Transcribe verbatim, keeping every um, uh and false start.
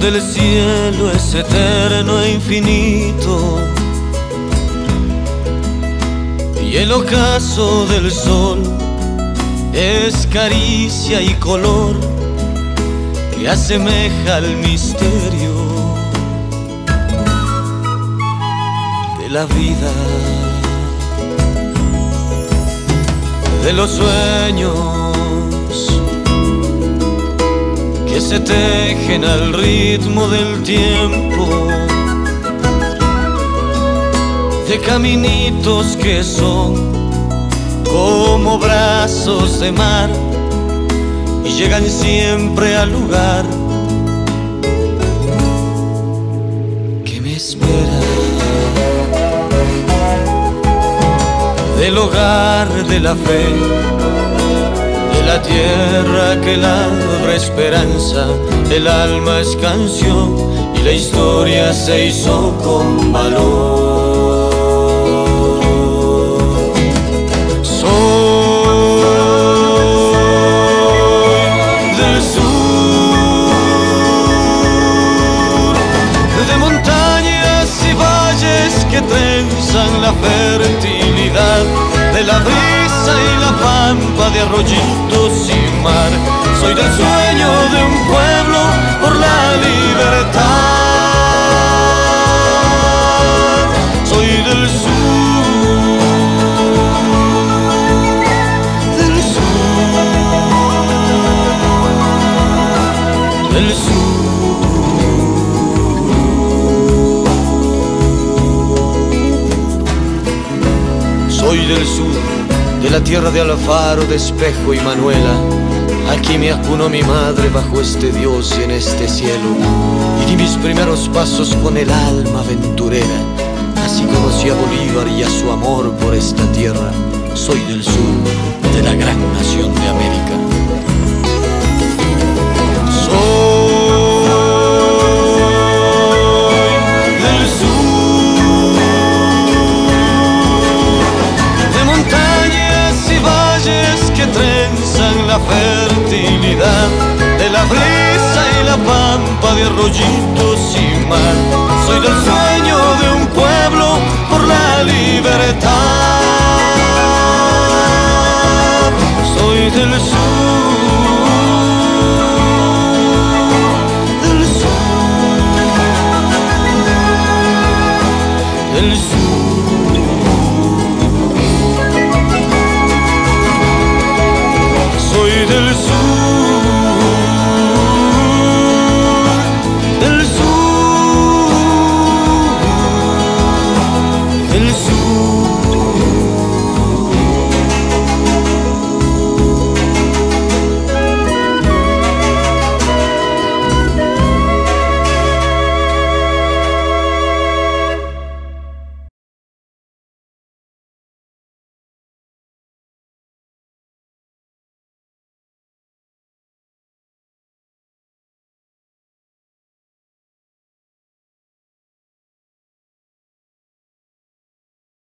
donde el cielo es eterno e infinito y el ocaso del sol es caricia y color que asemeja al misterio de la vida, de los sueños que se tejen al ritmo del tiempo, de caminitos que son como brazos de mar y llegan siempre al lugar que me espera, del hogar de la fe, de la tierra que labra esperanza. El alma es canción y la historia se hizo con valor. Soy del sur, de montañas y valles que trenzan la fertilidad, de la brisa y la pampa, de arroyitos y mar. Soy del sueño de un pueblo por la libertad. Soy del sur, del sur, del sur. Soy del sur, de la tierra de Alfaro, de Espejo y Manuela. Aquí me acunó mi madre bajo este Dios y en este cielo, y di mis primeros pasos con el alma aventurera. Así conocí a Bolívar y a su amor por esta tierra. Soy del sur, de la gran nación de América. Soy del sur, de montañas y valles que trenzan la fertilidad, de la brisa y la pampa, de arroyitos y mar. Soy del sueño de un pueblo por la libertad. Soy del sur.